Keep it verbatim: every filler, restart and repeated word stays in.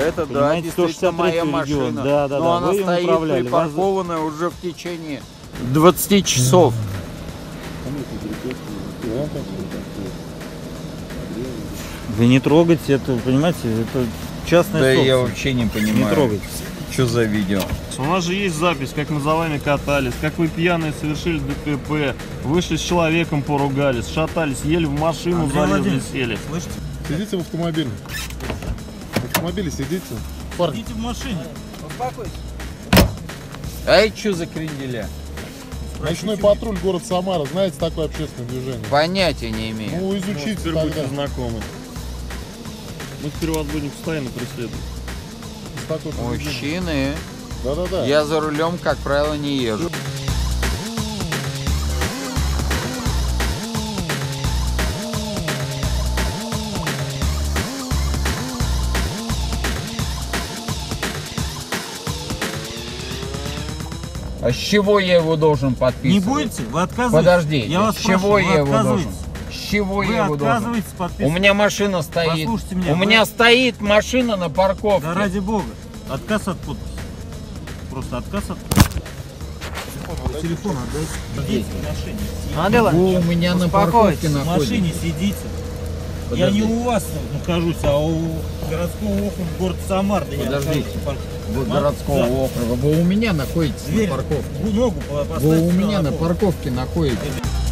Это, да, действительно моя машина. Да, да, но да. она Вы стоит управляли. припаркованная Вас... уже в течение двадцати часов. Да не трогайте это, понимаете, это частная Да собственность. я вообще не понимаю. Не трогайте. Что за видео? У нас же есть запись, как мы за вами катались, как вы пьяные совершили ДТП, вышли с человеком, поругались, шатались, ели в машину, Андрей залезли, сели. Слышите? Сидите в автомобиле. В автомобиле сидите. Парни. Сидите в машине. Успокойтесь. Ай, что за кренделя? Ночной патруль, город Самара. Знаете такое общественное движение? Понятия не имею. Ну, изучите Теперь тогда. будете знакомы. Мы теперь вас будем постоянно преследовать. С такой поведением. Мужчины, Да-да-да. я за рулем, как правило, не езжу. А с чего я его должен подписывать? Не будете? Вы отказываетесь? Подождите, Я вас с чего спрашиваю, я вы его должен? отказываетесь? С чего Вы я его должен? отказываетесь У подписывать? меня машина стоит. Послушайте меня, У вы- меня стоит машина на парковке. Да ради бога. Отказ от подписи. Просто отказ от подписи. Телефон отдайте. Сидите в машине. Надо Вы у меня на парковке В находитесь. машине сидите. Я не у вас нахожусь, а у городского округа города Самар. Да я Подождите. нахожусь в парке. Вы Да. городского Да. округа. Вы у меня находитесь Дверь, на парковке. ногу поставьте Вы у сюда меня на пол. парковке находитесь.